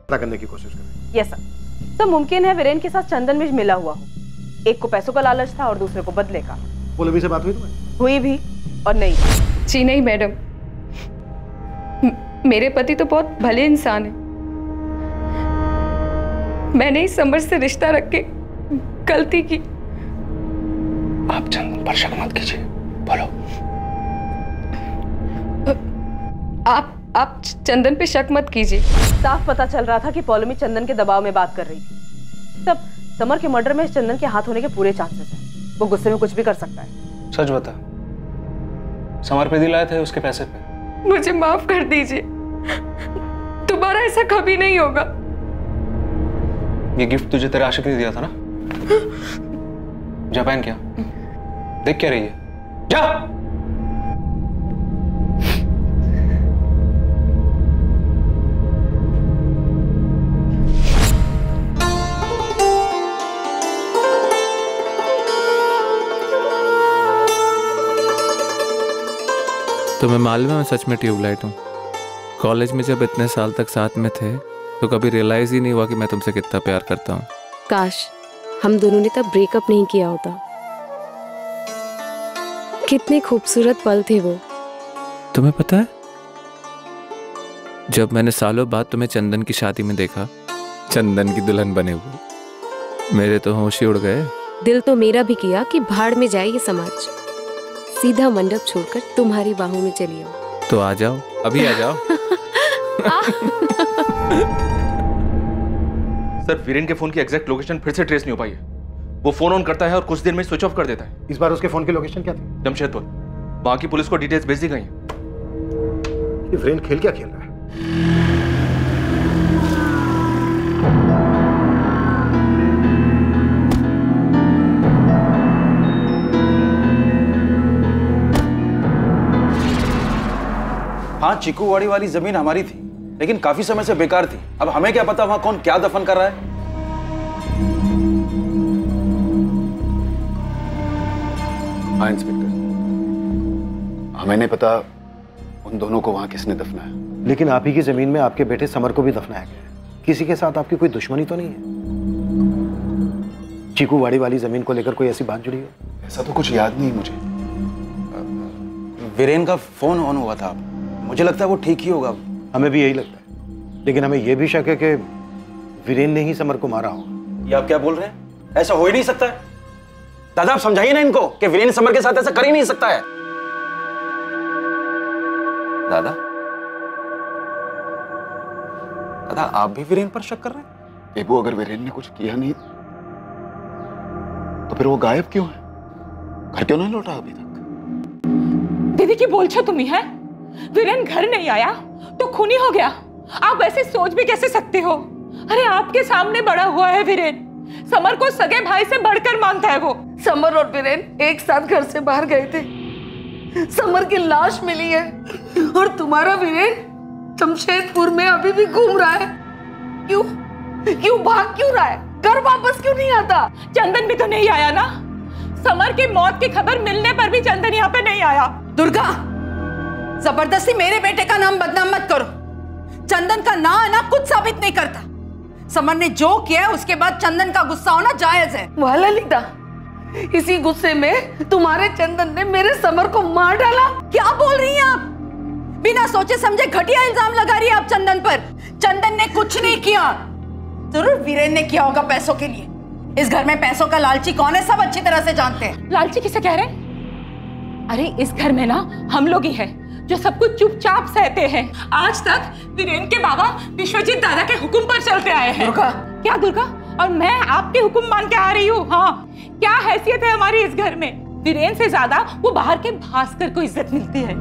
पता करने की कोशिश करें। Yes sir. तो मुमकिन है वीरेन के साथ चंदन मिर्च मिला हुआ हो। एक को पैसों का लालच था और दूसरे को बदले का। पौलमी से बात हुई तुम्हें? हुई भी और नहीं। जी नहीं मैडम, मेरे पति तो बहुत भले इंसान है। मैंने ही समर से रिश्ता रख के गलती की। आप चंदन पर शक मत कीजिए, बोलो। आप चंदन पे शक मत कीजिए। साफ पता चल रहा था कि पौलमी चंदन के दबाव में बात कर रही थी। तब समर के मर्डर में चंदन के हाथ होने के पूरे चांसेस हैं। वो गुस्से में कुछ भी कर सकता है। सच बता, समर पे दिलाए थे उसके पैसे पे? मुझे माफ कर दीजिए, दोबारा ऐसा कभी नहीं होगा। ये गिफ्ट तुझे तेरे आशिक ने दिया था ना? जा पहन क्या, देख क्या रही है, जा। तुम्हें मालूम है मैं सच में ट्यूबलाइट हूँ। कॉलेज में जब इतने साल तक साथ में थे तो कभी रियलाइज ही नहीं हुआ कि मैं तुमसे कितना प्यार करता हूँ। काश हम दोनों ने तब ब्रेकअप नहीं किया होता। कितने खूबसूरत पल थे वो। तुम्हें पता है, जब मैंने सालों बाद तुम्हें चंदन की शादी में देखा, चंदन की दुल्हन बने हुए, मेरे तो होश ही उड़ गए। दिल तो मेरा भी किया कि भाड़ में जाए ये समाज, सीधा मंडप छोड़कर तुम्हारी बाहों में चली आओ। तो आ जाओ, अभी आ जाओ। सर, वीरेन के फोन की एग्जैक्ट लोकेशन फिर से ट्रेस नहीं हो पाई है। वो फोन ऑन करता है और कुछ देर में स्विच ऑफ कर देता है। इस बार उसके फोन की लोकेशन क्या थी? जमशेदपुर। वहां की पुलिस को डिटेल्स भेज दी गई हैं। ये वीरेन खेल क्या खेल रहा है? हाँ, चिकूवाड़ी वाली जमीन हमारी थी, लेकिन काफी समय से बेकार थी। अब हमें क्या पता वहां कौन क्या दफन कर रहा है। हाँ इंस्पेक्टर, हमें नहीं पता उन दोनों को वहां किसने दफनाया। लेकिन आप ही की जमीन में आपके बेटे समर को भी दफनाया गया है। किसी के साथ आपकी कोई दुश्मनी तो नहीं है? चिकूवाड़ी वाली जमीन को लेकर कोई ऐसी बात जुड़ी हो? ऐसा तो कुछ याद नहीं मुझे। वीरेन का फोन ऑन हुआ था, मुझे लगता है वो ठीक ही होगा। हमें भी यही लगता है, लेकिन हमें यह भी शक है कि वीरेन ने ही समर को मारा होगा। ये आप क्या बोल रहे हैं? ऐसा हो ही नहीं सकता है। दादा आप समझाइए ना इनको कि वीरेन समर के साथ ऐसा कर ही नहीं सकता है। दादा, दादा आप भी वीरेन पर शक कर रहे हैं? एबू, अगर वीरेन ने कुछ किया नहीं तो फिर वो गायब क्यों है? घर क्यों नहीं लौटा अभी तक? दीदी की बोल छो तुम्ही है? वीरेन घर नहीं आया तो खूनी हो गया। आप ऐसे सोच भी कैसे सकते हो? अरे आपके सामने बड़ा हुआ है वीरेन। समर को सगे भाई से बढ़कर मानता है वो। समर और वीरेन एक साथ घर से बाहर गए थे। समर की लाश मिली है और तुम्हारा वीरेन जमशेदपुर में अभी भी घूम रहा है। क्यों भाग क्यों रहा है? घर वापस क्यों नहीं आता? चंदन भी तो नहीं आया ना। समर की मौत की खबर मिलने पर भी चंदन यहाँ पे नहीं आया। दुर्गा, जबरदस्ती मेरे बेटे का नाम बदनाम मत करो। चंदन का ना आना कुछ साबित नहीं करता। समर ने जो किया उसके बाद चंदन का गुस्सा होना जायज है। वाह ललिता, इसी गुस्से में तुम्हारे चंदन ने मेरे समर को मार डाला। क्या बोल रही हैं आप? बिना सोचे समझे घटिया इल्जाम लगा रही है आप चंदन पर। चंदन ने कुछ नहीं किया। जरूर वीरेन ने किया होगा पैसों के लिए। इस घर में पैसों का लालची कौन है सब अच्छी तरह से जानते हैं। लालची किसे कह रहे? अरे इस घर में ना हम लोग ही हैं जो सब कुछ चुपचाप सहते हैं। आज तक वीरेन के बाबा विश्वजीत दादा के हुक्म पर चलते आए हैं। दुर्गा। क्या दुर्गा? और मैं आपके हुक्म मान के आ रही हूँ। हाँ, क्या हैसियत है हमारी इस घर में? वीरेन से ज्यादा वो बाहर के भास्कर को इज्जत मिलती है।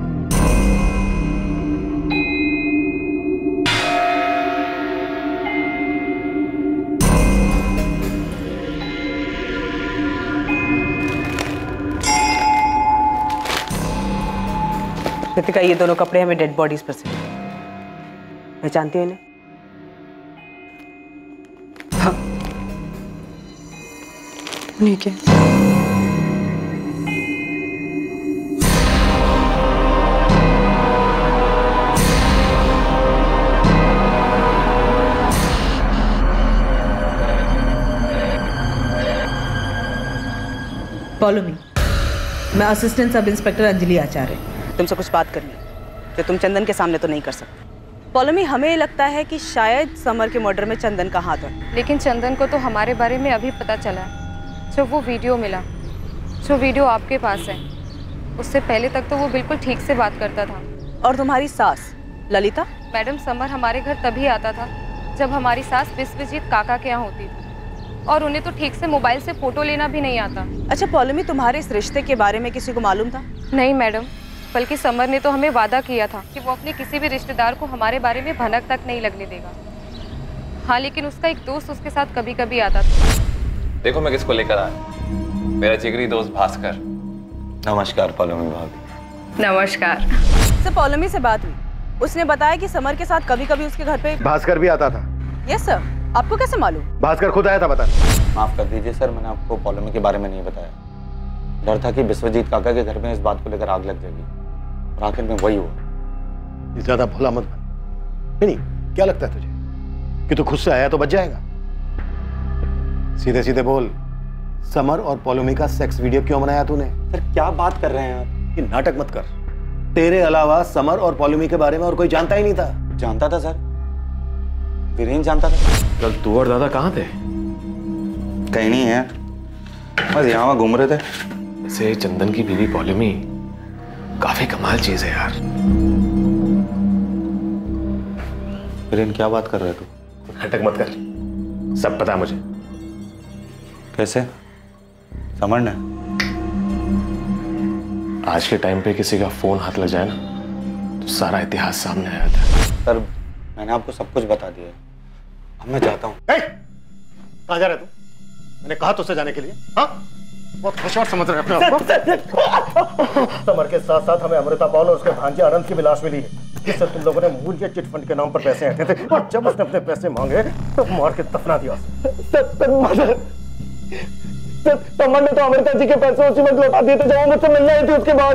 कृतिका, ये दोनों कपड़े हमें डेड बॉडीज पर से पहचानती हो इन्हें? हाँ, नहीं क्या? Follow me. मैं असिस्टेंट सब इंस्पेक्टर अंजलि आचार्य। तुमसे कुछ बात करनी है जो तुम चंदन के सामने तो नहीं कर सकते। पॉलोमी, हमें लगता है कि शायद समर के मर्डर में चंदन का हाथ है। लेकिन चंदन को तो हमारे बारे में अभी पता चला। जो वो वीडियो मिला, जो वीडियो आपके पास है, उससे पहले तक तो वो बिल्कुल ठीक से बात करता था। और तुम्हारी सास ललिता? मैडम, समर हमारे घर तभी आता था जब हमारी सास विश्वजीत काका के यहाँ होती थी, और उन्हें तो ठीक से मोबाइल से फोटो लेना भी नहीं आता। अच्छा पॉलोमी, तुम्हारे इस रिश्ते के बारे में किसी को मालूम था? नहीं मैडम, बल्कि समर ने तो हमें वादा किया था कि वो अपने किसी भी रिश्तेदार को हमारे बारे में भनक तक नहीं लगने देगा। हाँ, लेकिन उसका एक दोस्त उसके साथ कभी कभी आता था। देखो मैं किसको लेकर आया, मेरा जिगरी दोस्त भास्कर। नमस्कार पॉलोमी भाभी। नमस्कार। सर, पॉलोमी से बात हुई, उसने बताया कि समर के साथ कभी कभी उसके घर पे भास्कर भी आता था। Yes sir. आपको कैसे मालूम? भास्कर खुद आया था बताने। माफ कर दीजिए सर, मैंने आपको पॉलोमी के बारे में नहीं बताया। डर था कि विश्वजीत काका के घर में इस बात को लेकर आग लग जाएगी, और आखिर में वही हुआ। ज्यादा भोला मत बन। नहीं, क्या लगता है तुझे कि तू खुद से आया तो बच जाएगा? सीधे सीधे बोल, समर और पॉलोमी का सेक्स वीडियो क्यों बनाया तूने? सर क्या बात कर रहे हैं आप? ये नाटक मत कर। तेरे अलावा समर और पॉलोमी के बारे में और कोई जानता ही नहीं था। जानता था सर, वीरेन जानता था। कल तू और दादा कहाँ थे? कहीं नहीं है, बस यहाँ घूम रहे थे। वैसे चंदन की बीवी पॉलोमी काफी कमाल चीज है यार। वीरेन क्या बात कर रहे तू? नाटक मत कर, सब पता मुझे। कैसे? समर ने? आज के टाइम पे किसी का फोन हाथ लग जाए ना तो सारा इतिहास सामने आ जाता है। सर मैंने आपको सब कुछ बता दिया, अब मैं जाता हूँ। कहाँ जा रहे तू? मैंने कहा तुझसे जाने के लिए। हाँ, बहुत होशियार समझ रहे अपने आप को। समर के साथ साथ हमें अमृता पॉल और उसके भांजे आनंद की भी लाश मिली है, जिससे तुम लोगों ने मूल्य चिट फंड के नाम पर पैसे हटे थे, और जब उसने अपने पैसे मांगे तो मार के दफना दिया। समर ने तो अमृता जी के पैसे उसी वक्त लौटा दिए थे जब वो मुझसे मिलने आई थी। उसके बाद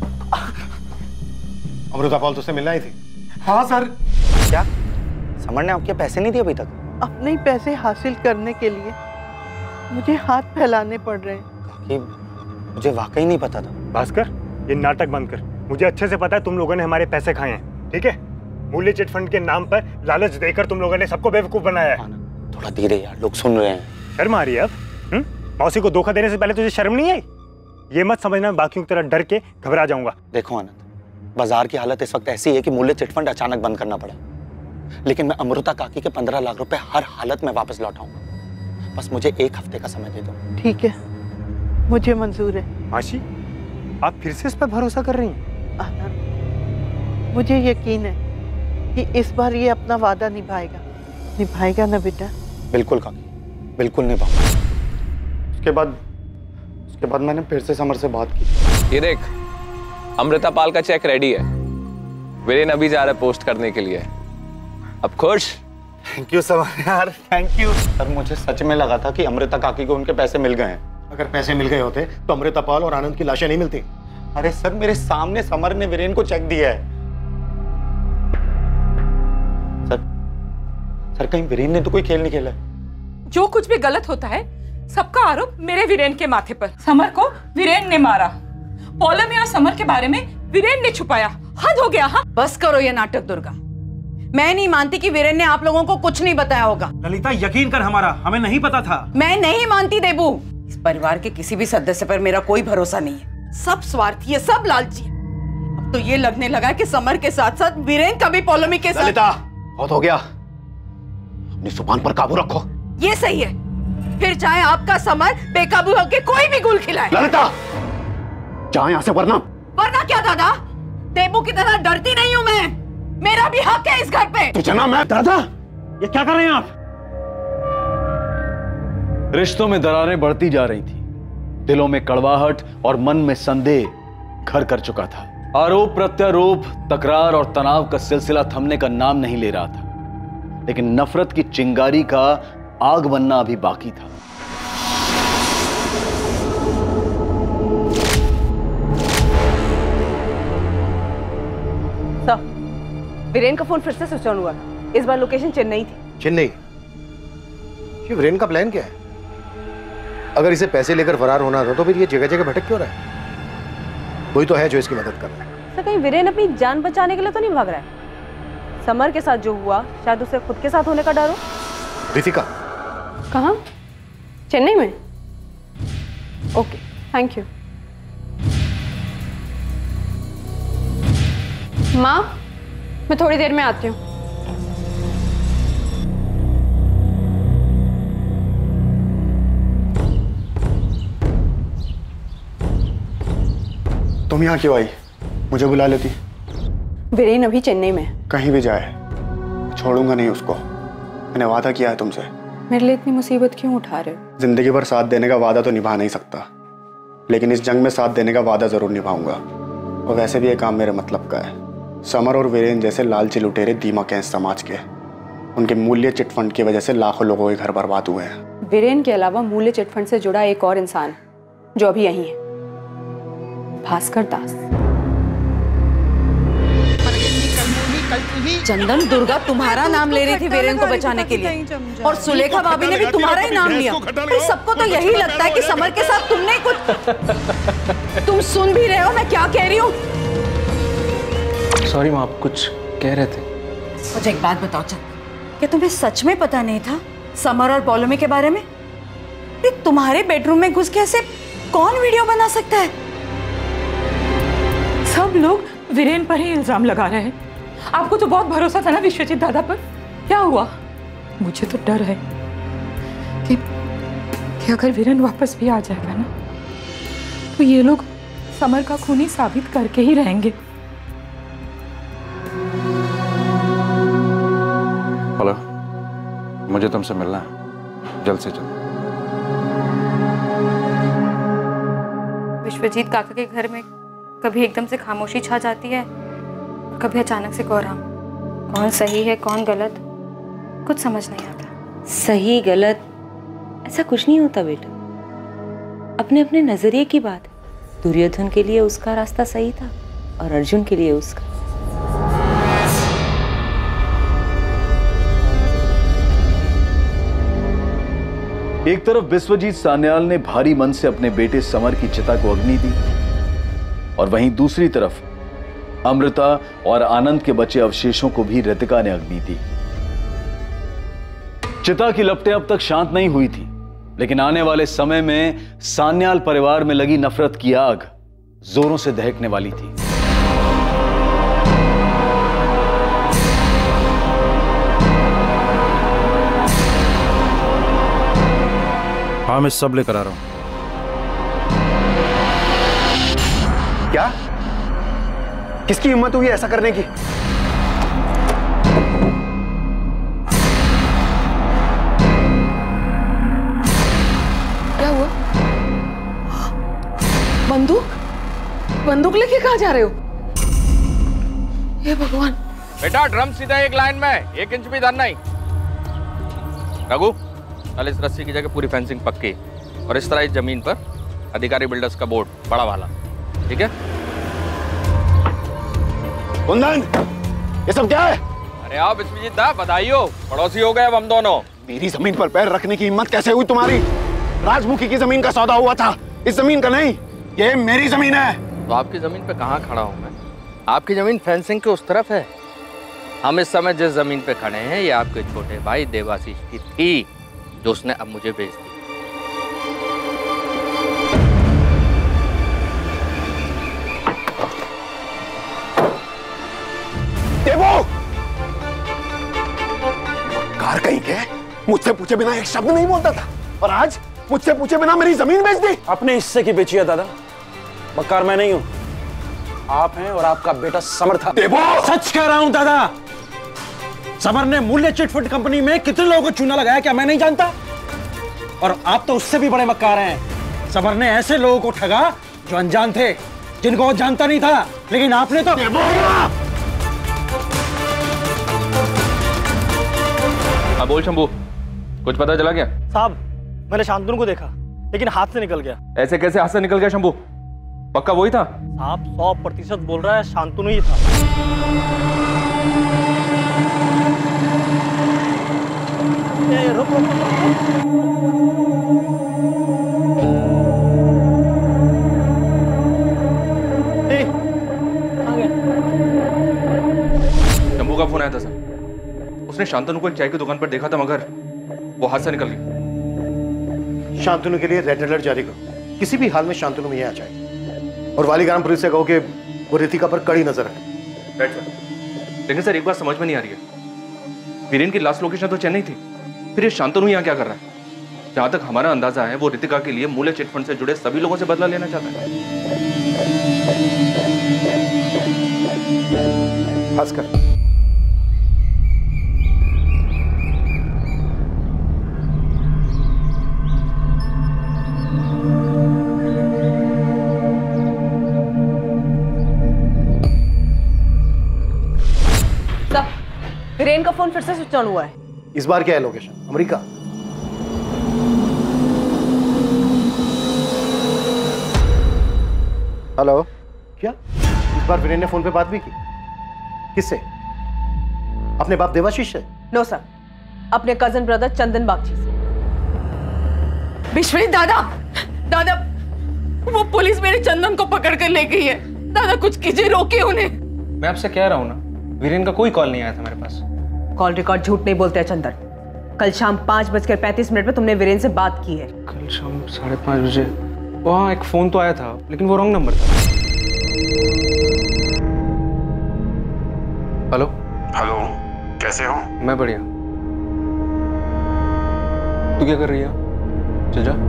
अमृता पॉल तुझसे मिलने आई थी? हाँ सर। क्या समर ने आपके पैसे नहीं दिए अभी तक? अपने पैसे हासिल करने के लिए मुझे हाथ फैलाने पड़ रहे हैं। कि मुझे वाकई नहीं पता था। भास्कर, ये नाटक बंद कर। मुझे अच्छे से पता है तुम लोगों ने हमारे पैसे खाए हैं, ठीक है? मूल्य चिट फंड के नाम पर लालच देकर तुम लोगों ने सबको बेवकूफ बनाया है। थोड़ा धीरे यार, लोग सुन रहे हैं। शर्म आ रही है अब? मौसी को धोखा देने से पहले तुझे शर्म नहीं आई? ये मत समझना बाकियों की तरह डर के घबरा जाऊंगा। देखो आनंद, बाजार की हालत इस वक्त ऐसी है कि मूल्य चिट फंड अचानक बंद करना पड़ा, लेकिन मैं अमृता काकी के 15 लाख रुपए हर हालत में वापस लौटाऊंगा। बस मुझे 1 हफ्ते का समय दे दो। ठीक है, मुझे मंजूर है। मासी, आप फिर से इस पर भरोसा कर रही हैं? आनंद, मुझे यकीन है कि इस बार ये अपना वादा निभाएगा ना बेटा? बिल्कुल काकी, बिल्कुल निभाऊंगा। उसके बाद मैंने फिर से समर से बात की। ये देख, अमृता पाल का चेक रेडी है। वीरेन अभी जा रहा है पोस्ट करने के लिए। अब खुश? थैंक यू समर यार, थैंक यू। सर मुझे सच में लगा था कि अमृता काकी को उनके पैसे मिल गए हैं। अगर पैसे मिल गए होते तो अमृता पाल और आनंद की लाशें नहीं मिलती। अरे सर, मेरे सामने समर ने वीरेन को चेक दिया है। सर कहीं वीरेन ने तो कोई खेल नहीं खेला? जो कुछ भी गलत होता है सबका आरोप मेरे वीरेन के माथे पर। समर को वीरेन ने मारा, पॉलोमी और समर के बारे में वीरेन ने छुपाया। हद हो गया। हाँ, बस करो ये नाटक दुर्गा। मैं नहीं मानती कि वीरेन ने आप लोगों को कुछ नहीं बताया होगा। ललिता, यकीन कर, हमारा हमें नहीं पता था। मैं नहीं मानती देबू। इस परिवार के किसी भी सदस्य पर मेरा कोई भरोसा नहीं है। सब स्वार्थी है, सब लालची है। अब तो ये लगने लगा कि समर के साथ साथ वीरेन का भी पॉलोमी के साथ। ललिता, बहुत हो गया, अपनी जुबान पर काबू रखो। ये सही है, फिर चाहे आपका समर बेकाबू होकर कोई भी गुल खिलाए। ललिता, जा यहाँ से, वरना क्या दादा? देबू की तरह डरती नहीं हूँ मैं। मेरा भी हक है इस घर पे। तुझे ना मैं। दादा, ये क्या कर रहे हैं आप? रिश्तों में दरारें बढ़ती जा रही थी, दिलों में कड़वाहट और मन में संदेह घर कर चुका था। आरोप प्रत्यारोप, तकरार और तनाव का सिलसिला थमने का नाम नहीं ले रहा था, लेकिन नफरत की चिंगारी का आग बनना अभी बाकी था। वीरेन का फोन फिर से स्विच ऑन हुआ था। इस बार लोकेशन चेन्नई थी। चेन्नई? ये वीरेन का प्लान क्या है? अगर इसे पैसे लेकर फरार होना था तो फिर ये जगह जगह भटक क्यों रहा है? कोई तो है जो इसकी मदद कर रहा है। सर कहीं वीरेन अपनी जान बचाने के लिए तो नहीं भाग रहा है? समर के साथ जो हुआ शायद उसे खुद के साथ होने का डर हो। रितिका, कहाँ? चेन्नई में? Okay, thank you. माँ, मैं थोड़ी देर में आती हूँ। तुम यहाँ क्यों आई? मुझे बुला लेती। वीरेन अभी चेन्नई में। कहीं भी जाए छोड़ूंगा नहीं उसको। मैंने वादा किया है तुमसे। मेरे लिए इतनी मुसीबत क्यों उठा रहे हो? जिंदगी भर साथ देने का वादा तो निभा नहीं सकता, लेकिन इस जंग में साथ देने का वादा जरूर निभाऊंगा। और वैसे भी ये काम मेरे मतलब का है। समर और वीरेन जैसे लालची लुटेरे दीमक हैं इस समाज के। उनके मूल्य चिटफंड की वजह से लाखों लोगों के घर बर्बाद हुए हैं। वीरेन के अलावा मूल्य चिटफंड से जुड़ा एक और इंसान जो अभी यहीं है, भास्कर दास। चंदन, दुर्गा तुम्हारा नाम ले रही थी वीरेन को बचाने के लिए, और सुलेखा भाभी ने भी तुम्हारा ही नाम लिया। सबको तो यही लगता है कि समर के साथ तुमने कुछ। तुम सुन भी रहे हो मैं क्या कह रही हूँ? सॉरी माँ, आप कुछ कह रहे थे। मुझे एक बात बताओ चंदन, क्या तुम्हें सच में पता नहीं था समर और पॉलोमी के बारे में? तुम्हारे बेडरूम में घुस के ऐसे कौन वीडियो बना सकता है? सब लोग वीरेन पर ही इल्जाम लगा रहे हैं। आपको तो बहुत भरोसा था ना विश्वजीत दादा पर। क्या हुआ? मुझे तो डर है कि अगर वीरेन वापस भी आ जाएगा ना, तो ये लोग समर का खूनी साबित करके ही रहेंगे। हेलो, मुझे तुमसे मिलना है, जल्द से जल्द। विश्वजीत काका के घर में कभी एकदम से खामोशी छा जाती है, कभी अचानक से कोहराम। कौन सही है कौन गलत, कुछ समझ नहीं आता। सही गलत ऐसा कुछ नहीं होता बेटा, अपने अपने नजरिए की बात है। दुर्योधन के लिए उसका रास्ता सही था और अर्जुन के लिए उसका। एक तरफ विश्वजीत सान्याल ने भारी मन से अपने बेटे समर की चिता को अग्नि दी, और वहीं दूसरी तरफ अमृता और आनंद के बचे अवशेषों को भी रितिका ने अग्नि दी। चिता की लपटें अब तक शांत नहीं हुई थी, लेकिन आने वाले समय में सान्याल परिवार में लगी नफरत की आग जोरों से दहकने वाली थी। हाँ, मैं सब लेकर आ रहा हूं। क्या? किसकी हिम्मत हुई ऐसा करने की? क्या हुआ? बंदूक लेके कहाँ जा रहे हो? हे भगवान। बेटा ड्रम सीधा एक लाइन में, 1 इंच भी इधर नहीं। रघु, कल इस रस्सी की जगह पूरी फेंसिंग पक्की, और इस तरह इस जमीन पर अधिकारी बिल्डर्स का बोर्ड बड़ा वाला, ठीक है? कुंदन, ये सब क्या है? अरे आओ विश्वजीत दा, बधाई हो, पड़ोसी हो गए अब हम दोनों। मेरी जमीन पर पैर रखने की हिम्मत कैसे हुई तुम्हारी? राजमुखी की जमीन का सौदा हुआ था, इस जमीन का नहीं। ये मेरी जमीन है। तो आपकी जमीन पे कहाँ खड़ा हूँ मैं? आपकी जमीन फेंसिंग के उस तरफ है। हम इस समय जिस जमीन पे खड़े हैं ये आपके छोटे भाई देवाशीष की थी, जो उसने अब मुझे बेच दी। देवो! कार कहीं के मुझसे पूछे बिना एक शब्द नहीं बोलता था, और आज मुझसे पूछे बिना मेरी जमीन बेच दी। अपने हिस्से की बेची है दादा, बक्कार मैं नहीं हूं, आप हैं और आपका बेटा समर था। देवो! सच कह रहा हूं दादा, समर ने मूल्य चिटफंड कंपनी में कितने लोगों को चूना लगाया क्या मैं नहीं जानता? और आप तो उससे भी बड़े मक्कार हैं। समर ने ऐसे लोगों को ठगा जो अनजान थे, जिनको वो जानता नहीं था, लेकिन आपने तो। हाँ बोल शंभू, कुछ पता चला क्या? साहब, मैंने शांतनु को देखा, लेकिन हाथ से निकल गया। ऐसे कैसे हाथ से निकल गया शंभू? पक्का वही था? साहब 100% बोल रहा है शांतनु ही था। उसने शांतनु को एक चाय की दुकान पर देखा था, मगर वो हाथ से निकल गई। शांतनु के लिए रेड अलर्ट जारी करो। किसी भी हाल में शांतनु में आ जाए। और वालीग्राम पुलिस से कहो कि वो रितिका पर कड़ी नजर रखे। Right sir. लेकिन सर एक बात समझ में नहीं आ रही है, वीरेन की लास्ट लोकेशन तो चेन्नई थी, फिर ये शांतनु यहाँ क्या कर रहा है? जहां तक हमारा अंदाजा है वो रितिका के लिए मूल्य चिटफंड से जुड़े सभी लोगों से बदला लेना चाहता है। भास्कर, वीरेन का फोन फिर से स्विच ऑन हुआ है। इस बार क्या है लोकेशन? अमेरिका। हेलो, क्या इस बार वीरेन ने फोन पे बात भी की? किससे? अपने बाप देवाशीष से? नो सर, अपने कजन ब्रदर चंदन बागची से। विश्वजीत दादा, दादा वो पुलिस मेरे चंदन को पकड़ कर ले गई है। दादा कुछ कीजिए, रोकिए उन्हें। मैं आपसे कह रहा हूँ ना, वीरेन का कोई कॉल नहीं आया था मेरे पास। कॉल रिकॉर्ड झूठ नहीं बोलते हैं चंदन। कल शाम 5:35 पे तुमने वीरेन से बात की है। कल शाम 5:30 बजे वहाँ एक फोन तो आया था, लेकिन वो रॉन्ग नंबर था। हेलो हेलो, कैसे हो? मैं बढ़िया। तू क्या कर रही है? चल जा।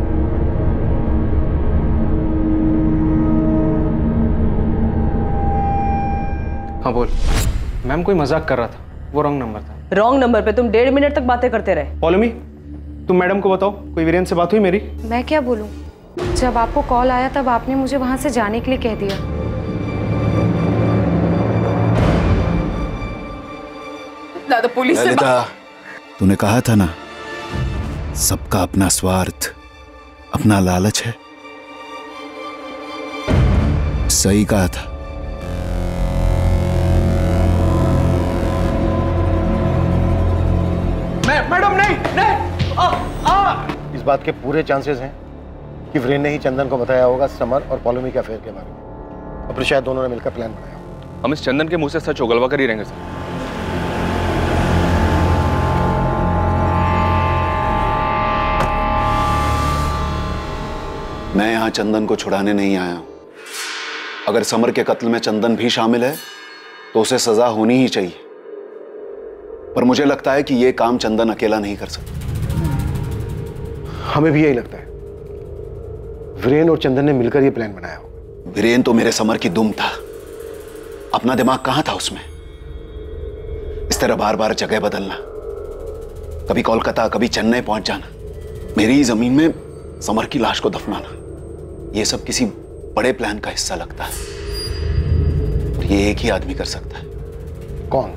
हाँ बोल। मैम कोई मजाक कर रहा था, वो रॉन्ग नंबर था। रॉन्ग नंबर पे तुम 1.5 मिनट तक बातें करते रहे। पॉलोमी, तुम मैडम को बताओ कोई वीरेन से बात हुई मेरी? मैं क्या बोलूं? जब आपको कॉल आया तब आपने मुझे वहां से जाने के लिए कह दिया। दादा पुलिस से तूने कहा था ना, सबका अपना स्वार्थ, अपना लालच है। सही कहा था। मैडम नहीं। इस बात के पूरे चांसेस हैं कि वीरेन ने ही चंदन को बताया होगा समर और पॉलोमी के अफेयर के बारे में, और फिर शायद दोनों ने मिलकर प्लान बनाया। हम इस चंदन के मुंह से सच उगलवा कर ही रहेंगे सर। मैं यहां चंदन को छुड़ाने नहीं आया हूं। अगर समर के कत्ल में चंदन भी शामिल है तो उसे सजा होनी ही चाहिए, पर मुझे लगता है कि यह काम चंदन अकेला नहीं कर सकता। हमें भी यही लगता है। वीरेन और चंदन ने मिलकर यह प्लान बनाया हो। वीरेन तो मेरे समर की दुम था, अपना दिमाग कहां था उसमें? इस तरह बार बार जगह बदलना, कभी कोलकाता कभी चेन्नई पहुंच जाना, मेरी ही जमीन में समर की लाश को दफनाना, यह सब किसी बड़े प्लान का हिस्सा लगता है। और ये एक ही आदमी कर सकता है। कौन?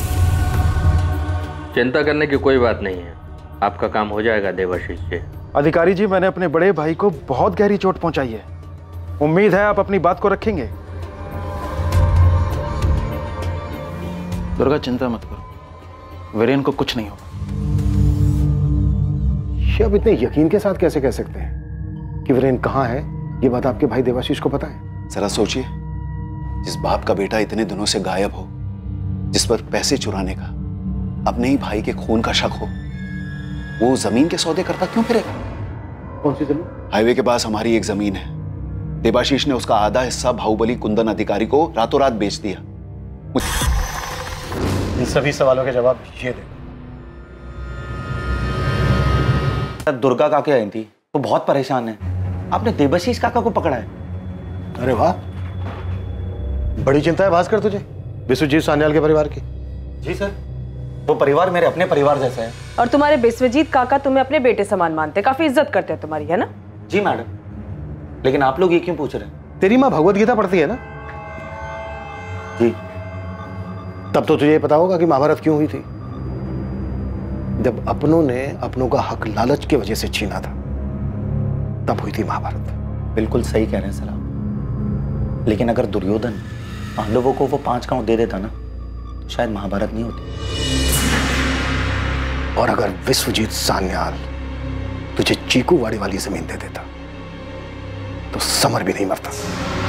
चिंता करने की कोई बात नहीं है, आपका काम हो जाएगा देवाशीष जी। अधिकारी जी, मैंने अपने बड़े भाई को बहुत गहरी चोट पहुंचाई है। उम्मीद है आप अपनी बात को रखेंगे। दुर्गा चिंता मत करो, वीरेन को कुछ नहीं होगा। ये आप इतने यकीन के साथ कैसे कह सकते हैं कि वीरेन कहाँ है? ये बात आपके भाई देवाशीष को पता है? जरा सोचिए, जिस बाप का बेटा इतने दिनों से गायब हो, जिस पर पैसे चुराने का, अपने ही भाई के खून का शक हो, वो जमीन के सौदे करता क्यों फिरेगा? कौन सी जमीन? हाईवे के पास हमारी एक जमीन है। देवाशीष ने उसका आधा हिस्सा बाहुबली कुंदन अधिकारी को रातों रात बेच दिया। इन सभी सवालों के जवाब ये दे। दुर्गा काकी आई थी तो बहुत परेशान है। आपने देवाशीष काका को पकड़ा है। अरे वाह, बड़ी चिंता है भास्कर तुझे विश्वजीत सान्याल के परिवार की। जी सर, वो परिवार मेरे अपने परिवार जैसा है। और तुम्हारे विश्वजीत काका तुम्हें अपने बेटे समान मानते, काफी इज्जत करते हैं तुम्हारी, है ना? जी मैडम, लेकिन आप लोग ये क्यों पूछ रहे हैं? तेरी माँ भगवत गीता पढ़ती है ना? जी। तब तो तुझे पता होगा कि महाभारत क्यों हुई थी। जब अपनों ने अपनों का हक लालच की वजह से छीना था, तब हुई थी महाभारत। बिल्कुल सही कह रहे हैं सर आप। लेकिन अगर दुर्योधन पांडवों को वो 5 गांव दे देता ना, तो शायद महाभारत नहीं होती। और अगर विश्वजीत सान्याल तुझे चीकूवाड़ी वाली जमीन दे देता, तो समर भी नहीं मरता।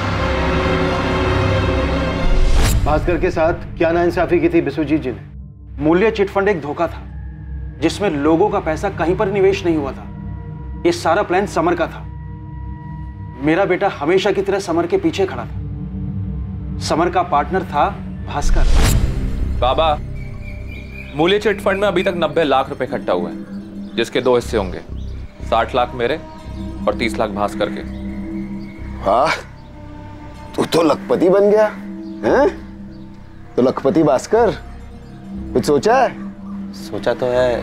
भास्कर के साथ क्या नाइंसाफी की थी विश्वजीत जी ने? मूल्य चिटफंड एक धोखा था जिसमें लोगों का पैसा कहीं पर निवेश नहीं हुआ था। ये सारा प्लान समर का था। मेरा बेटा हमेशा की तरह समर के पीछे खड़ा था। समर का पार्टनर था भास्कर। बाबा, मूल्य चिटफंड में अभी तक 90 लाख रुपए इकट्ठा हुए हैं, जिसके 2 हिस्से होंगे, 60 लाख मेरे और 30 लाख भास्कर के। वाह, तू तो लखपति बन गया हैं? तो लखपति भास्कर, कुछ सोचा है? सोचा तो है,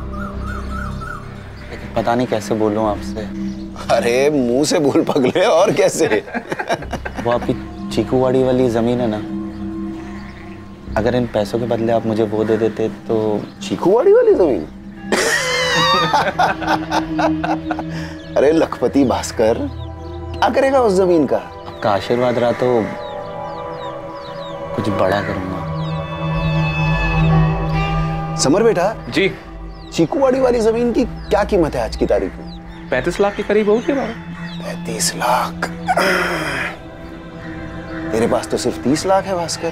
लेकिन पता नहीं कैसे बोलूं आपसे। अरे मुंह से बोल पगले, और कैसे? वो आपकी चीकूवाड़ी वाली जमीन है ना, अगर इन पैसों के बदले आप मुझे वो दे देते तो। चीकूवाड़ी वाली जमीन? अरे लखपति भास्कर, क्या करेगा उस जमीन का? आपका आशीर्वाद रहा तो कुछ बड़ा करूंगा। समर बेटा जी, चीकूवाड़ी वाली जमीन की क्या कीमत है आज की तारीख में? 35 लाख के करीब होगी बाबा। 35 लाख? तेरे पास तो सिर्फ 30 लाख है भास्कर।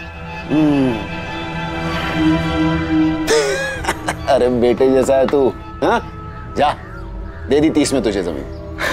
अरे बेटे जैसा है तू। हाँ, जा दे दी 30 में तुझे जमीन।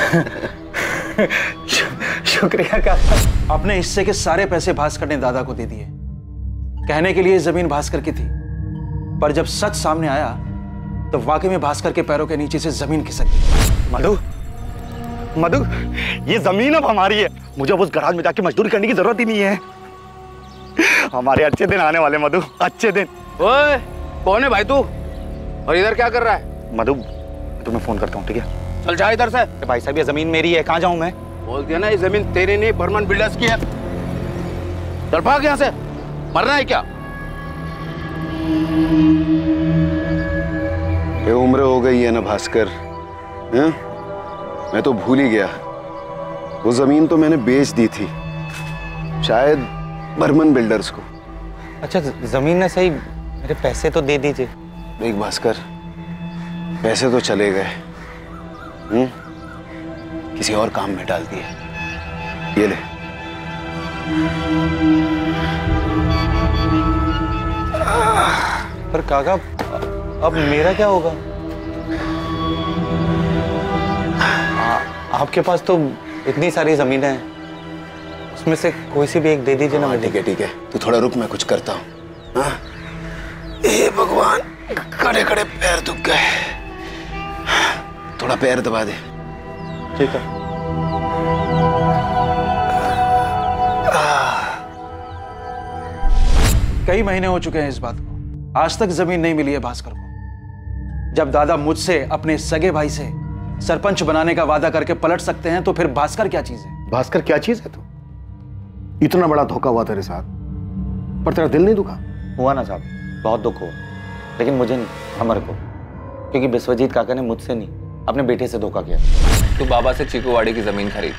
शुक्रिया काका। अपने हिस्से के सारे पैसे भास्कर ने दादा को दे दिए। कहने के लिए जमीन भास्कर की थी, पर जब सच सामने आया तो वाकई में भास्कर के पैरों के नीचे से जमीन खिसक गई। मधु, मधु, ये जमीन अब हमारी है। मुझे अब उस गराज में जाके मजदूरी करने की जरूरत ही नहीं है। हमारे अच्छे दिन आने वाले मधु, अच्छे दिन। ओए, कौन है भाई तू? और इधर क्या कर रहा है? मधु, तुम्हें फोन करता हूँ, ठीक है? चल जा इधर से। भाई साहब, ये जमीन मेरी है, कहाँ जाऊं मैं? बोल दिया ना, ये जमीन तेरी नहीं, बर्मन बिल्डर्स की है। चल भाग यहाँ से, मरना है क्या? ये उम्र हो गई है ना भास्कर, हैं? मैं तो भूल ही गया। वो जमीन तो मैंने बेच दी थी, शायद बर्मन बिल्डर्स को। अच्छा, जमीन ने सही, मेरे पैसे तो दे दीजिए। देख भास्कर, पैसे तो चले गए, किसी और काम में डाल दिए। ये ले। पर काका, अब मेरा क्या होगा? आपके पास तो इतनी सारी जमीनें हैं, उसमें से कोई सी भी एक दे दीजिए ना। ठीक है ठीक है, तू थोड़ा रुक, मैं कुछ करता हूँ। हे भगवान, खड़े खड़े पैर दुख गए, थोड़ा पैर दबा दे। ठीक है। कई महीने हो चुके हैं इस बात को, आज तक जमीन नहीं मिली है भास्कर को। जब दादा मुझसे अपने सगे भाई से सरपंच बनाने का वादा करके पलट सकते हैं, तो फिर भास्कर क्या चीज है? भास्कर क्या चीज है तू? इतना बड़ा धोखा हुआ तेरे साथ, पर तेरा दिल नहीं दुखा? हुआ ना साहब, बहुत दुख हुआ, लेकिन मुझे नहीं, अमर को, क्योंकि विश्वजीत काका ने मुझसे नहीं, अपने बेटे से धोखा किया। तू बाबा से चीकूवाड़ी की जमीन खरीद।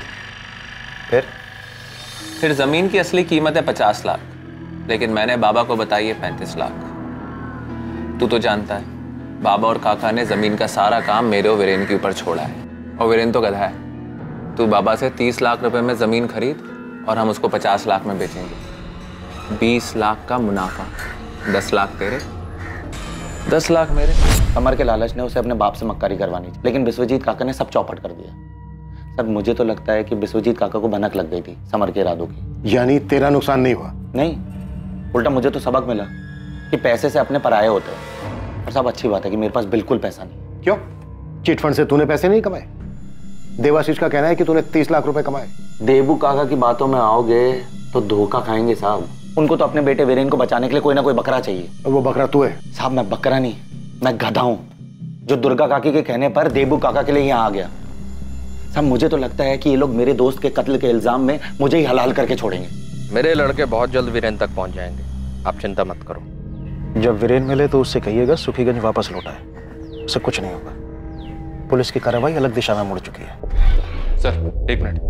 फिर जमीन की असली कीमत है 50 लाख, लेकिन मैंने बाबा को बताई है 35 लाख। तू तो जानता है, बाबा और काका ने जमीन का सारा काम मेरे और वीरेन के ऊपर छोड़ा है, और वीरेन तो गधा है। तू बाबा से 30 लाख रुपए में जमीन खरीद और हम उसको 50 लाख में बेचेंगे। 20 लाख का मुनाफा, 10 लाख तेरे, 10 लाख मेरे। समर के लालच ने उसे अपने बाप से मक्कारी करवानी थी, लेकिन विश्वजीत काका ने सब चौपट कर दिया। सर, मुझे तो लगता है कि विश्वजीत काका को भनक लग गई थी समर के इरादों की। यानी तेरा नुकसान नहीं हुआ? नहीं, उल्टा मुझे तो सबक मिला कि पैसे से अपने पराये होते हैं। और सब अच्छी बात है कि मेरे पास बिल्कुल पैसा नहीं। क्यों? चिटफंड से तूने पैसे नहीं कमाए? देवाशीष का कहना है कि तूने 30 लाख रुपए कमाए। देबू काका की बातों में आओगे तो धोखा खाएंगे साहब। उनको तो अपने बेटे वीरेन को बचाने के लिए कोई ना कोई बकरा चाहिए। और वो बकरा तू है? साहब, मैं बकरा नहीं, मैं गधा हूं, जो दुर्गा काकी के कहने पर देबू काका के लिए यहाँ आ गया। साहब, मुझे तो लगता है कि ये लोग मेरे दोस्त के कत्ल के इल्जाम में मुझे ही हलाल करके छोड़ेंगे। मेरे लड़के बहुत जल्द वीरेन तक पहुंच जाएंगे, आप चिंता मत करो। जब वीरेन मिले तो उससे कहिएगा सुखीगंज वापस लौटाए, उसे कुछ नहीं होगा। पुलिस की कार्रवाई अलग दिशा में मुड़ चुकी है। Sir, 1 minute.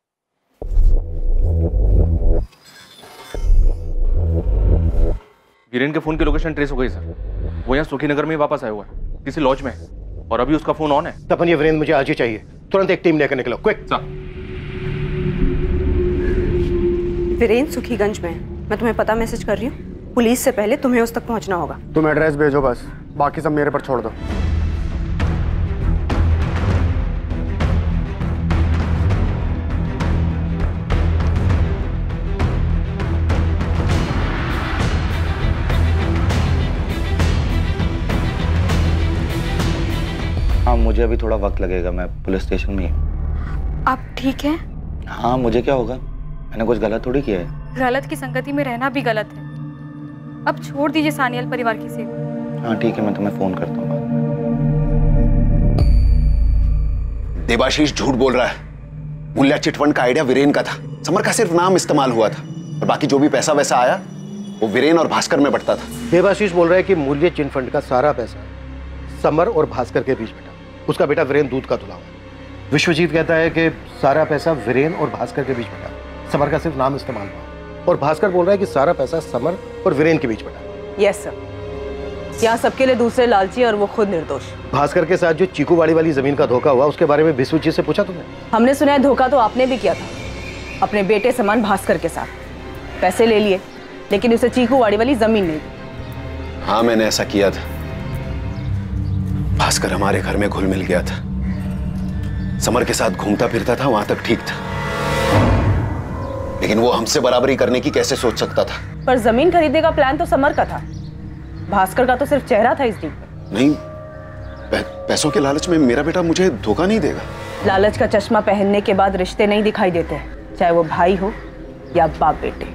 वीरेन के फोन की लोकेशन ट्रेस हो गई सर। वो यहाँ सुखीनगर में वापस आया हुआ है, किसी लॉज में, और अभी उसका फोन ऑन है। तपन, ये वीरेन मुझे आज ही चाहिए, तुरंत एक टीम लेकर निकलो, क्विक। वीरेन सुखीगंज में, मैं तुम्हें पता मैसेज कर रही हूँ, पुलिस से पहले तुम्हें उस तक पहुंचना होगा। तुम एड्रेस भेजो बस, बाकी सब मेरे पर छोड़ दो। हाँ, मुझे अभी थोड़ा वक्त लगेगा, मैं पुलिस स्टेशन में ही हूँ। आप ठीक हैं? हाँ, मुझे क्या होगा, मैंने कुछ गलत थोड़ी किया है। गलत की संगति में रहना भी गलत है। अब छोड़ दीजिए सानियल परिवार की सेवा। हाँ ठीक है, मैं तुम्हें फोन करता हूँ। देवाशीष झूठ बोल रहा है। मूल्य चिटफंड का आइडिया वीरेन का था। समर का सिर्फ नाम इस्तेमाल हुआ था और बाकी जो भी पैसा वैसा आया वो वीरेन और भास्कर में बंटता था। देवाशीष बोल रहा है कि मूल्य चिटफंड का सारा पैसा समर और भास्कर के बीच बटा। उसका बेटा वीरेन दूध का धुला हुआ। विश्वजीत कहता है कि सारा पैसा वीरेन और भास्कर के बीच बटा, समर का सिर्फ नाम इस्तेमाल हुआ। और भास्कर बोल रहा है कि सारा पैसा समर और वीरेन के बीच बटा। यस सर, यहाँ सबके लिए दूसरे लालची और वो खुद निर्दोष। भास्कर के साथ जो चीकूवाड़ी वाली जमीन का धोखा हुआ उसके बारे में विश्वजीत से पूछा तुमने? हमने सुना है धोखा तो आपने भी किया था अपने बेटे समान भास्कर के साथ। पैसे ले लिए लेकिन उसे चीकूवाड़ी वाली जमीन नहीं दी। हाँ, मैंने ऐसा किया था। भास्कर हमारे घर में घुल मिल गया था। समर के साथ घूमता फिरता था, वहां तक ठीक था, लेकिन वो हमसे बराबरी करने की कैसे सोच सकता था? पर जमीन खरीदने का प्लान तो समर का था, भास्कर का तो सिर्फ चेहरा था इस डील में। नहीं, पैसों के लालच में मेरा बेटा मुझे धोखा नहीं देगा। लालच का चश्मा पहनने के बाद रिश्ते नहीं दिखाई देते, चाहे वो भाई हो या बाप बेटे।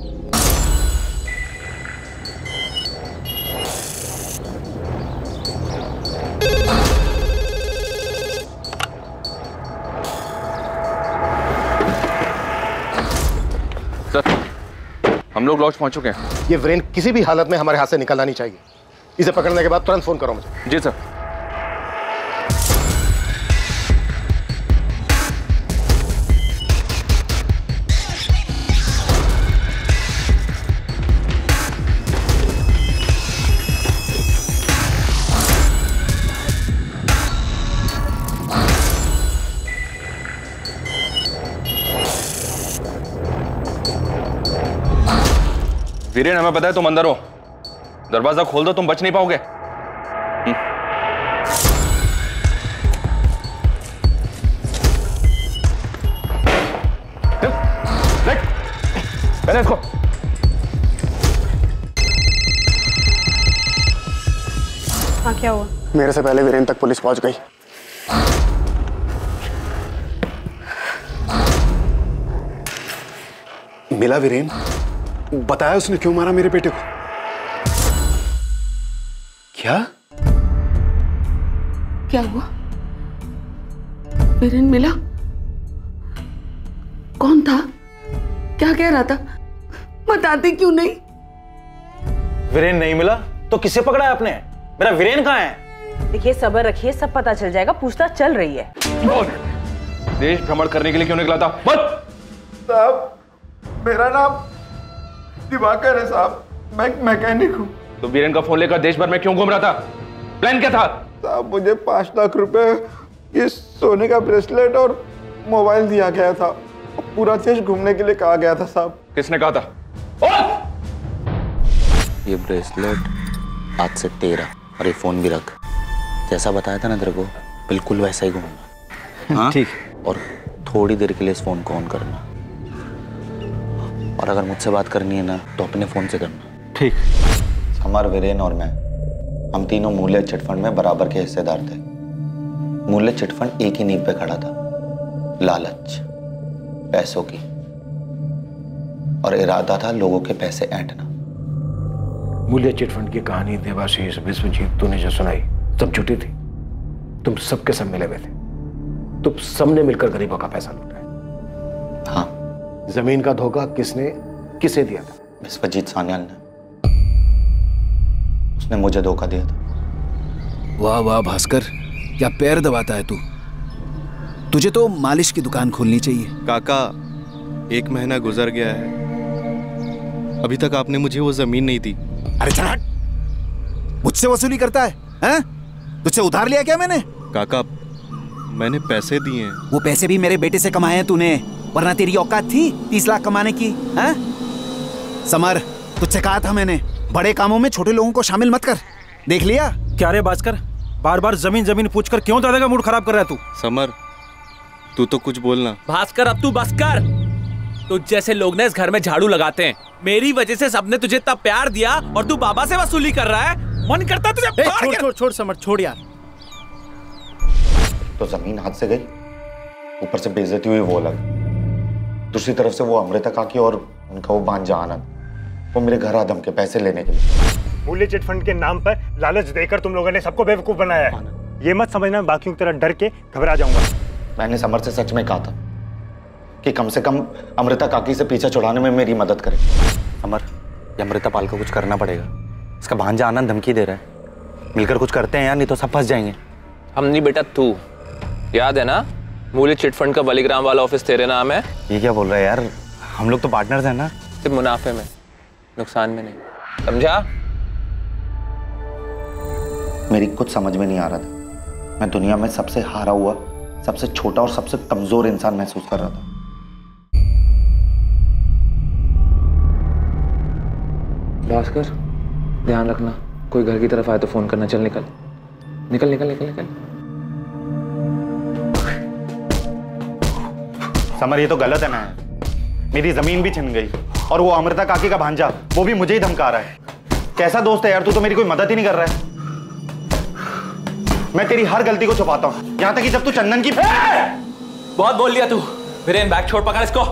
हम लोग लॉज पहुंच चुके हैं। ये वीरेन किसी भी हालत में हमारे हाथ से निकलना नहीं चाहिए। इसे पकड़ने के बाद तुरंत फोन करो मुझे। जी सर। वीरेन, हमें पता है तुम अंदर हो, दरवाजा खोल दो, तुम बच नहीं पाओगे। पहले इसको। हाँ, क्या हुआ? मेरे से पहले वीरेन तक पुलिस पहुंच गई। मिला वीरेन? बताया उसने क्यों मारा मेरे बेटे को? क्या क्या हुआ? वीरेन मिला? कौन था? क्या कह रहा था? बताते क्यों नहीं? वीरेन नहीं मिला तो किसे पकड़ा है आपने? मेरा वीरेन कहाँ है? देखिए, सब्र रखिए, सब पता चल जाएगा। पूछताछ चल रही है। देश भ्रमण करने के लिए क्यों निकला था? बस साहब, मेरा नाम दिवाकर है साहब, मैं मैकेनिक हूँ। तो वीरेन का फोन लेकर देश भर में क्यों घूम रहा था? प्लान क्या था? साहब, मुझे 5 लाख रुपए, ये सोने का ब्रेसलेट और मोबाइल दिया गया था। पूरा देश घूमने के लिए कहा गया था साहब। किसने कहा था? ये ब्रेसलेट आज से 13 और ये फोन भी रख। जैसा बताया था ना तेरे को, बिल्कुल वैसा ही घूमना। हाँ? ठीक। और थोड़ी देर के लिए इस फोन को ऑन करना, और अगर मुझसे बात करनी है ना तो अपने फोन से करना। ठीक। समर, वीरेन और मैं, हम तीनों मूल्य चिटफंड में बराबर के हिस्सेदार थे। मूल्य चिटफंड एक ही नींव पे खड़ा था, लालच, पैसों की, और इरादा था लोगों के पैसे ऐंठना। मूल्य चिटफंड की कहानी देवाशीष, विश्वजीत, तूने जो सुनाई सब झूठी थी। तुम सबके सब मिले हुए थे। तुम सबने मिलकर गरीबों का पैसा लूटा है। हाँ। जमीन का धोखा किसे दिया था? विश्वजीत सान्याल ने। उसने मुझे धोखा दिया था। वाह वाह भास्कर, क्या पैर दबाता है तू। तुझे तो मालिश की दुकान खोलनी चाहिए। काका, 1 महीना गुजर गया है, अभी तक आपने मुझे वो जमीन नहीं दी। अरे चल हट, मुझसे वसूली करता है, हैं? तुझसे उधार लिया क्या मैंने? काका, मैंने पैसे दिए हैं। वो पैसे भी मेरे बेटे से कमाए हैं तूने, वरना तेरी औकात थी 30 लाख कमाने की? हैं? समर, तुझसे कहा था मैंने, बड़े कामों में छोटे लोगों को शामिल मत कर। देख लिया? क्या रे भास्कर, बार बार जमीन जमीन पूछकर क्यों दादा का मूड खराब कर रहा है तू? समर, तू तो कुछ बोलना। भास्कर अब तू बस कर। तुझ जैसे लोग ना इस घर में झाड़ू लगाते हैं। मेरी वजह से सबने तुझे इतना प्यार दिया और तू बाबा से वसूली कर रहा है। मन करता तुझे छोड़ छोड़ छोड़ समर, छोड़ यार। तो जमीन हाथ से गई, ऊपर से बेइज्जती हुई वो अलग। दूसरी तरफ से वो अमृता काकी और उनका वो भांजा आनंद, वो मेरे घर आदम के पैसे लेने के लिए। मूल्य चिटफंड के नाम पर लालच देकर तुम लोगों ने सबको बेवकूफ बनाया है। ये मत समझना बाकियों की तरह डर के घबरा जाऊंगा। मैंने समर से सच में कहा था कि कम से कम अमृता काकी से पीछा छुड़ाने में मेरी मदद करे। समर, ये अमृता पाल को कुछ करना पड़ेगा। इसका भांजा आनंद धमकी दे रहा है। मिलकर कुछ करते हैं यार, नहीं तो सब फंस जाएंगे। हम नहीं बेटा, तू याद है ना, मूल्य चिटफंड का बलिग्राम वाला ऑफिस तेरे नाम है। ये क्या बोल रहा है यार, हम लोग तो पार्टनर्स हैं ना। सिर्फ मुनाफे में, नुकसान में नहीं, समझा? मेरी कुछ समझ में नहीं आ रहा था। मैं दुनिया में सबसे हारा हुआ, सबसे छोटा और सबसे कमजोर इंसान महसूस कर रहा था। भास्कर, ध्यान रखना, कोई घर की तरफ आए तो फोन करना। चल निकल निकल निकल निकल निकल। समर, ये तो गलत है ना। मेरी जमीन भी छिन गई और वो अमृता काकी का भांजा, वो भी मुझे ही धमका रहा है। कैसा दोस्त है यार तू, तो मेरी कोई मदद ही नहीं कर रहा है। मैं तेरी हर गलती को छुपाता हूं, यहां तक कि जब तू चंदन की। बहुत बोल लिया तू। वीरेन, बैग छोड़, पकड़ इसको।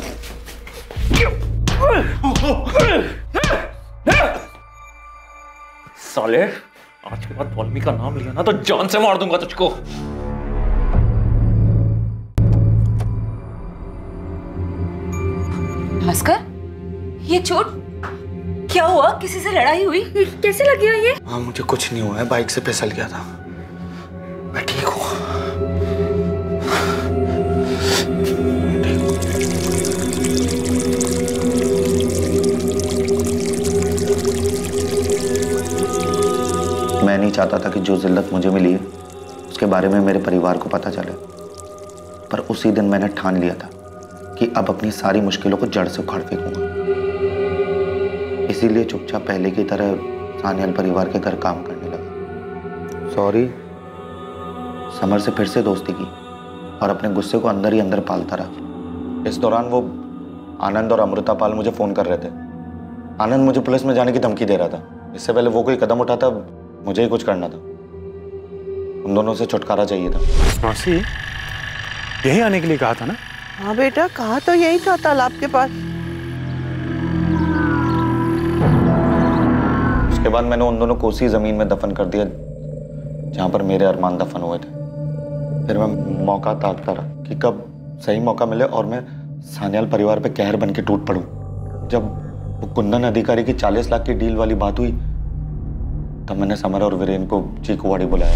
साले, आज के बाद पॉलमी का नाम लिया ना तो जान से मार दूंगा तुझको। भास्कर, ये चोट क्या हुआ? किसी से लड़ाई हुई? कैसे लगी हो ये? हाँ, मुझे कुछ नहीं हुआ है, बाइक से फिसल गया था। मैं ठीक हूँ। मैं नहीं चाहता था कि जो जिल्लत मुझे मिली है उसके बारे में मेरे परिवार को पता चले, पर उसी दिन मैंने ठान लिया था कि अब अपनी सारी मुश्किलों को जड़ से उखाड़ फेंकूंगा। इसीलिए चुपचाप पहले की तरह सानियल परिवार के घर काम करने लगा। सॉरी, समर से फिर से दोस्ती की और अपने गुस्से को अंदर ही अंदर पालता रहा। इस दौरान वो आनंद और अमृता पाल मुझे फोन कर रहे थे। आनंद मुझे पुलिस में जाने की धमकी दे रहा था। इससे पहले वो कोई कदम उठाता, मुझे ही कुछ करना था। उन दोनों से छुटकारा चाहिए था। मौसी, यही आने के लिए कहा था ना? हाँ बेटा, कहा तो यही था, तालाब के पास। उसके बाद मैंने उन दोनों को उसी जमीन में दफन कर दिया जहां पर मेरे अरमान दफन हुए थे। फिर मैं मौका ताकता रहा कि कब सही मौका मिले और मैं सान्याल परिवार पे कहर बन के टूट पड़ूं। जब वो कुंदन अधिकारी की 40 लाख की डील वाली बात हुई तब मैंने समर और वीरेन को चीकूवाड़ी बुलाया।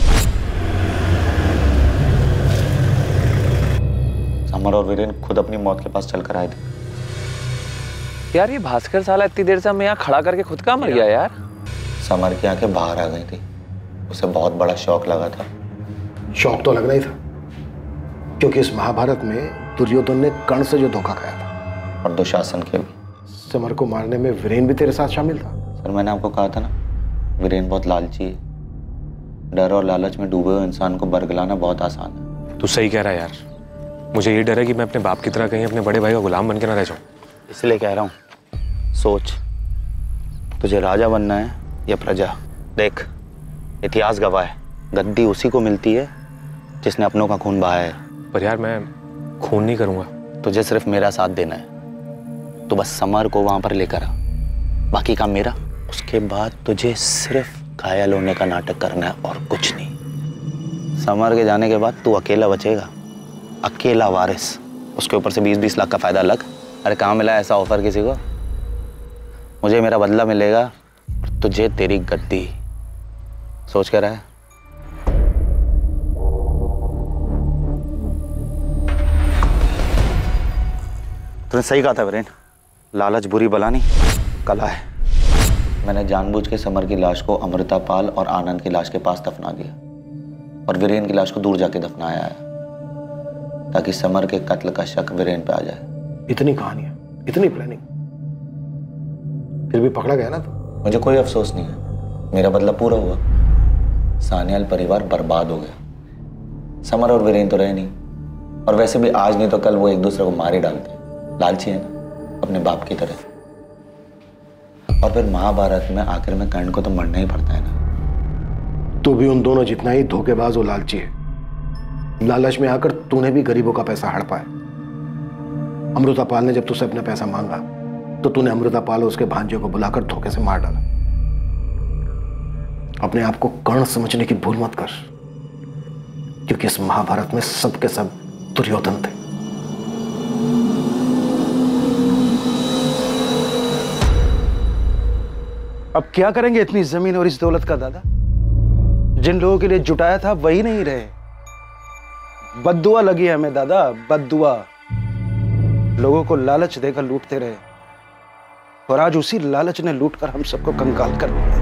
समर और वीरेन खुद अपनी मौत के पास चलकर आए थे। यार ये भास्कर साला इतनी देर से हमें यहाँ खड़ा करके खुद का मर गया यार। समर की आंखें बाहर आ गई थी। उसे बहुत बड़ा शौक लगा था। शौक तो लगना ही था, क्योंकि इस महाभारत में दुर्योधन ने कर्ण से जो धोखा खाया था, और दुशासन के भी। समर को मारने में वीरेन भी तेरे साथ शामिल था। सर, मैंने आपको कहा था ना, वीरेन बहुत लालची है। डर और लालच में डूबे हुए इंसान को बरगलाना बहुत आसान है। तू सही कह रहा है यार। मुझे ये डर है कि मैं अपने बाप की तरह कहीं अपने बड़े भाई का गुलाम बन के ना रह जाऊं। इसलिए कह रहा हूं, सोच, तुझे राजा बनना है या प्रजा। देख, इतिहास गवाह है, गद्दी उसी को मिलती है जिसने अपनों का खून बहाया है। पर यार मैं खून नहीं करूंगा। तुझे सिर्फ मेरा साथ देना है। तो बस समर को वहां पर लेकर आ, बाकी काम मेरा। उसके बाद तुझे सिर्फ घायल होने का नाटक करना है और कुछ नहीं। समर के जाने के बाद तू अकेला बचेगा, अकेला वारिस। उसके ऊपर से 20-20 लाख का फायदा अलग। अरे कहाँ मिला ऐसा ऑफर किसी को? मुझे मेरा बदला मिलेगा और तुझे तेरी गद्दी। सोच कर रहा है? तूने सही कहा था वीरेन, लालच बुरी बला नहीं, कला है। मैंने जानबूझ के समर की लाश को अमृता पाल और आनंद की लाश के पास दफना दिया और वीरेन की लाश को दूर जाके दफनाया है ताकि समर के कत्ल का शक वीरेन पे आ जाए। इतनी कहानियां, इतनी प्लानिंग। फिर भी पकड़ा गया ना तो। मुझे कोई अफसोस नहीं है, मेरा बदला पूरा हुआ। सान्याल परिवार बर्बाद हो गया। समर और वीरेन तो रहे नहीं, और वैसे भी आज नहीं तो कल वो एक दूसरे को मार ही डालते। लालची है ना, अपने बाप की तरह। और फिर महाभारत में आखिर में कर्ण को तो मरना ही पड़ता है ना। तू भी उन दोनों जितना ही धोखेबाज और लालची है। लालच में आकर तूने भी गरीबों का पैसा हड़पा है। अमृतापाल ने जब तुझसे अपना पैसा मांगा तो तूने अमृतापाल और उसके भांजे को बुलाकर धोखे से मार डाला। अपने आप को कर्ण समझने की भूल मत कर, क्योंकि इस महाभारत में सबके सब दुर्योधन थे। अब क्या करेंगे इतनी जमीन और इस दौलत का दादा? जिन लोगों के लिए जुटाया था वही नहीं रहे। बद्दुआ लगी है हमें दादा, बद्दुआ। लोगों को लालच देकर लूटते रहे, और आज उसी लालच ने लूटकर हम सबको कंगाल कर दिया।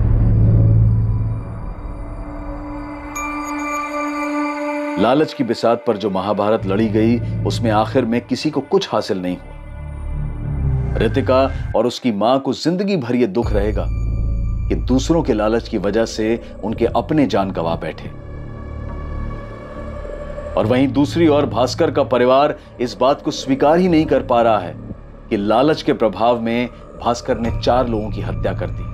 लालच की बिसात पर जो महाभारत लड़ी गई, उसमें आखिर में किसी को कुछ हासिल नहीं हुआ। रितिका और उसकी मां को जिंदगी भर यह दुख रहेगा कि दूसरों के लालच की वजह से उनके अपने जान गंवा बैठे। और वहीं दूसरी ओर भास्कर का परिवार इस बात को स्वीकार ही नहीं कर पा रहा है कि लालच के प्रभाव में भास्कर ने 4 लोगों की हत्या कर दी।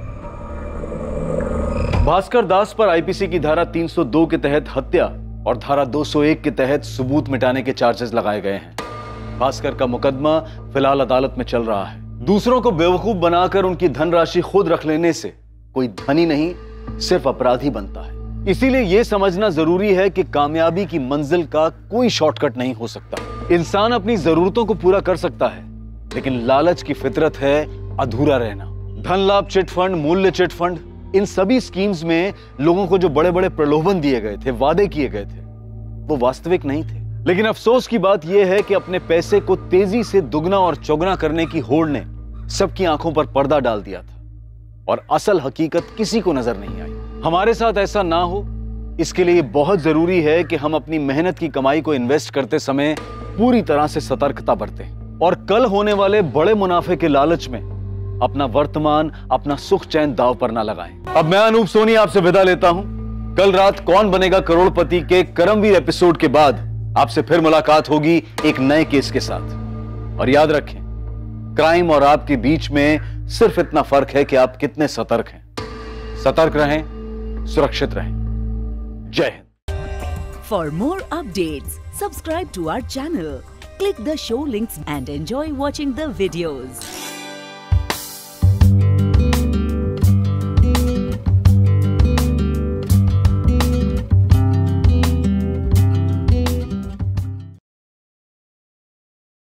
भास्कर दास पर आईपीसी की धारा 302 के तहत हत्या और धारा 201 के तहत सबूत मिटाने के चार्जेस लगाए गए हैं। भास्कर का मुकदमा फिलहाल अदालत में चल रहा है। दूसरों को बेवकूफ बनाकर उनकी धनराशि खुद रख लेने से कोई धनी नहीं, सिर्फ अपराधी बनता है। इसीलिए यह समझना जरूरी है कि कामयाबी की मंजिल का कोई शॉर्टकट नहीं हो सकता। इंसान अपनी जरूरतों को पूरा कर सकता है, लेकिन लालच की फितरत है अधूरा रहना। धन लाभ चिट फंड, मूल्य चिट फंड, इन सभी स्कीम्स में लोगों को जो बड़े बड़े प्रलोभन दिए गए थे, वादे किए गए थे, वो वास्तविक नहीं थे। लेकिन अफसोस की बात यह है कि अपने पैसे को तेजी से दुगना और चौगुना करने की होड़ ने सबकी आंखों पर पर्दा डाल दिया था, और असल हकीकत किसी को नजर नहीं आई। हमारे साथ ऐसा ना हो, इसके लिए बहुत जरूरी है कि हम अपनी मेहनत की कमाई को इन्वेस्ट करते समय पूरी तरह से सतर्कता बरतें, और कल होने वाले बड़े मुनाफे के लालच में अपना वर्तमान, अपना सुख चैन दांव पर ना लगाएं। अब मैं अनूप सोनी आपसे विदा लेता हूं। कल रात कौन बनेगा करोड़पति के करमवीर एपिसोड के बाद आपसे फिर मुलाकात होगी एक नए केस के साथ। और याद रखें, क्राइम और आपके बीच में सिर्फ इतना फर्क है कि आप कितने सतर्क हैं। सतर्क रहें, सुरक्षित रहें। जय Hind. For more updates, subscribe to our channel, click the show links and enjoy watching the videos.